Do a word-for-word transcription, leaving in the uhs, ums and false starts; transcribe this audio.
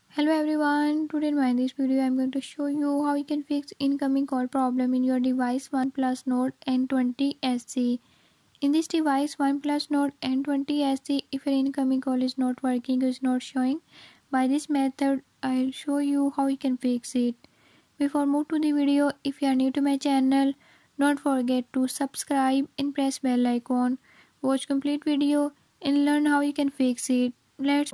Hello everyone, today in my this video I am going to show you how you can fix incoming call problem in your device OnePlus Nord N twenty S C. In this device OnePlus Nord N twenty S C, if your incoming call is not working or is not showing, by this method I'll show you how you can fix it. Before move to the video, if you are new to my channel, don't forget to subscribe and press bell icon. Watch complete video and learn how you can fix it. Let's